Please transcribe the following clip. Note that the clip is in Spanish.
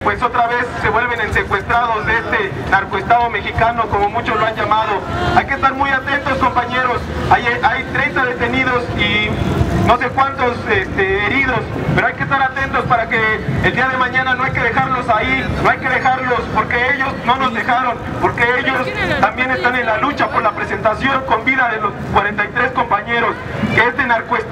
pues otra vez se vuelven en secuestrados de este narcoestado mexicano, como muchos lo han llamado. Hay que estar muy atentos, compañeros. Hay 30 detenidos y no sé cuántos heridos, pero hay que estar atentos para que el día de mañana no hay que dejarlos ahí, no hay que dejarlos porque ellos no nos dejaron, porque ellos también están en la lucha por la presentación con vida de los 43 compañeros, que este narcoestado